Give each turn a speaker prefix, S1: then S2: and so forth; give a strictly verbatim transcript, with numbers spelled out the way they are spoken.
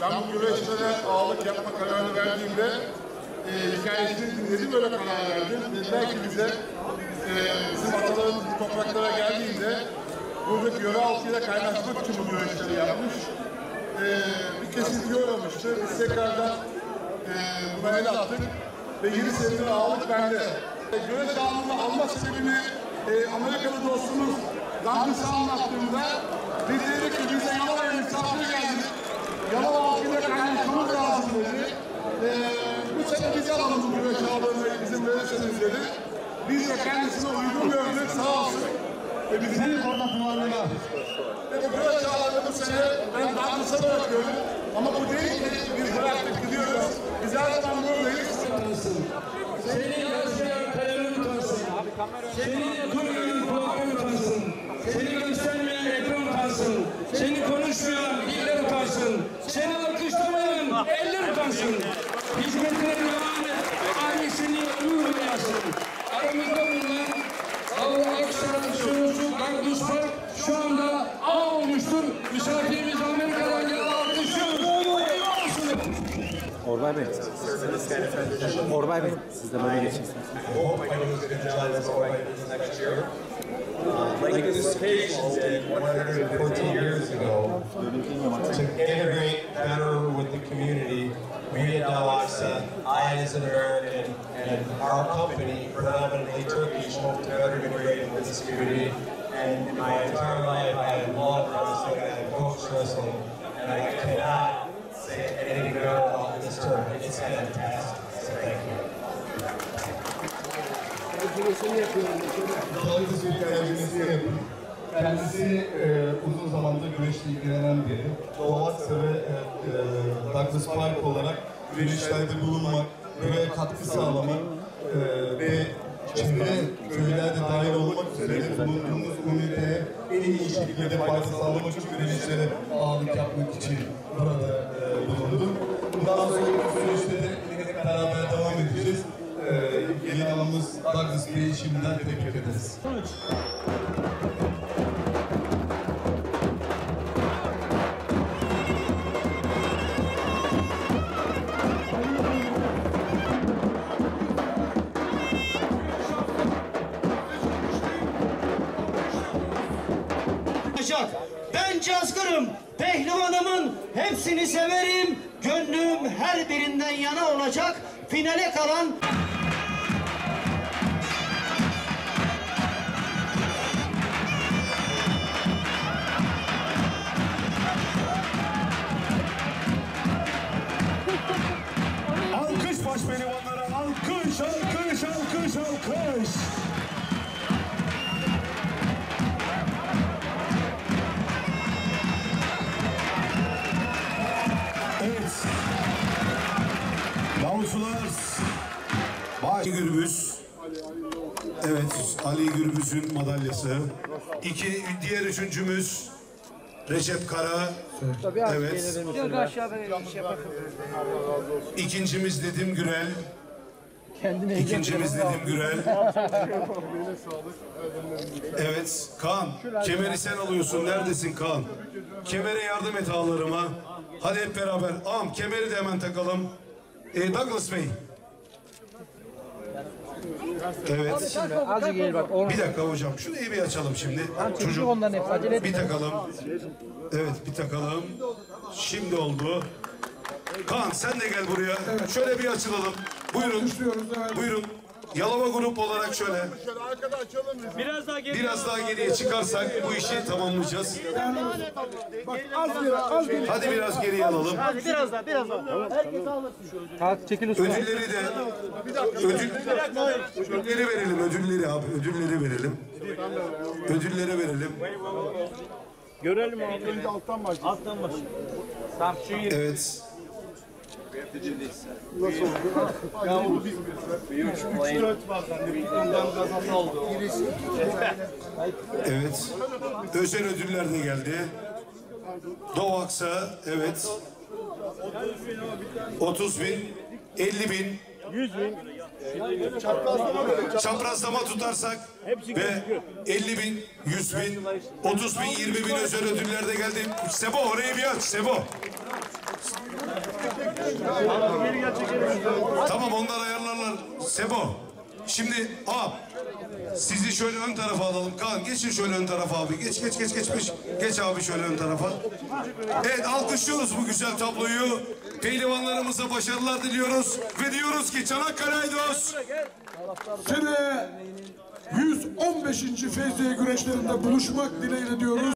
S1: Ben bu güreşlere ağırlık yapma kararı verdiğimde e, hikayesini dinledim, böyle karar verdim. Dediler ki bize e, bizim atalarımız bu topraklara geldiğinde buradaki yöre halkıyla kaynaşmak için bu güreşleri yapmış. E, bir kesintiye uğramıştı. Biz tekrardan e, buna el attık ve yeni senenin ağırlık bende. E, güreş ağırlığını alma sebebini e, Amerikalı dostumuz Douglas'a anlattığımda biz dedik ki bize Yalova'ya misafir geldik. Yalova halkıyla kaynaşmamız lazım dedi. Ee, bu sene biz alalım bu güreş ağlarını bizim verirseniz dedi. Biz de kendisine uygun gördük, sağ olsun. Ve bizim orada kullanımına. Ve bu güreş ağlarını bu sene ben Douglas'a bırakıyorum. Ama bu değil ki biz bıraktık gidiyoruz. Biz her zaman buradayız.
S2: Senin yazmayan kalemin utansın. Senin kurmayan kulağın utansın. Seni göstermeyen ekran utansın. Seni konuşmayan diller utansın. Seni alkışlamayan eller utansın. Hizmetine devam et. Ailesini ömür uyasın. Aramızda bulunan Allah Aksaray Sürüsü Douglas Park şu anda ağ olmuştur. Misafirimiz Amerika'dan geldi. Alkışlıyoruz.
S3: Orbay Bey, Orbay Bey, siz de böyle geçin.
S4: Like this occasion did one hundred fourteen years ago, to integrate better with the community, we at Dalaksa, I as an American, and our company, predominantly Turkish, hope to better integrate with this community. And in my entire life, I have loved wrestling, I have coached wrestling, and I cannot say anything good about this tournament. It's fantastic. So thank you.
S5: Douglas bir kalecimizini yapın. Kendisi e, uzun zamandır güreşle ilgilenen biri. Doğaksa ve e, e, Douglas Park olarak güreşlerde bulunmak, buraya katkı sağlamak e, ve çevre köylerde dahil olmak üzere bulunduğumuz üniteye en iyi şekilde fayda sağlamak için güreşlere ağırlık yapmak için burada e, bulundum. Bundan sonraki süreçte de beraber devam edeceğiz. Ee, yeni alımız Douglas Bey'i şimdiden tebrik ederiz.
S6: Ben cazgırım, pehlivanımın hepsini severim. Gönlüm her birinden yana olacak. Finale kalan...
S7: Alkış baş pehlivanlara, alkış, alkış, alkış, alkış. Evet. Davulcular, baş Gürbüz. Evet, Ali Gürbüz'ün madalyası. İki, diğer üçüncümüz Recep Kara. Evet. İkincimiz Nedim Gürel. İkincimiz Nedim Gürel. Evet, Kaan. Kemeri sen alıyorsun. Neredesin Kaan? Kemere yardım et ağlarıma. Hadi hep beraber. Ağam kemeri de hemen takalım. Ee, Douglas Bey. Evet. Bir dakika hocam. Şunu iyi bir açalım şimdi. Çocuk. Bir takalım. Evet bir takalım. Şimdi oldu. Kaan sen de gel buraya. Şöyle bir açılalım. Buyurun. Buyurun. Yalova grup olarak şöyle.
S8: Biraz daha geriye.
S7: Biraz daha geriye çıkarsak bu işi tamamlayacağız. Hadi biraz geriye alalım.
S8: Biraz daha, biraz daha. Herkes alırsın.
S7: Ödülleri de ödül, ödülleri verelim. Ödülleri abi. Ödülleri verelim. Ödülleri verelim.
S8: Görelim abi. Alttan başlayalım. Alttan başlayalım. Tamam şu yeri.
S7: Evet.
S1: Nasıl oldu? Ya onu biz üç dört var sende. Ondan kazanma oldu.
S7: Evet. Özel ödüller de geldi. Doğaksa evet. otuz bin, elli bin,
S8: yüz bin.
S7: çaprazlama tutarsak ve elli bin, yüz bin, otuz bin, yirmi bin özel ödüller de geldi. Sebo orayı bir aç Sebo. Tamam, onlar ayarlarlar. Sebo. Şimdi a sizi şöyle ön tarafa alalım. Kaan geçin şöyle ön tarafa abi. Geç geç geç geç geç. Geç abi şöyle ön tarafa. Evet, alkışlıyoruz bu güzel tabloyu. Pehlivanlarımıza başarılar diliyoruz ve diyoruz ki Çanakkale Aydos
S9: Sene yüz on beşinci Feyziye güreşlerinde buluşmak dileğiyle diyoruz.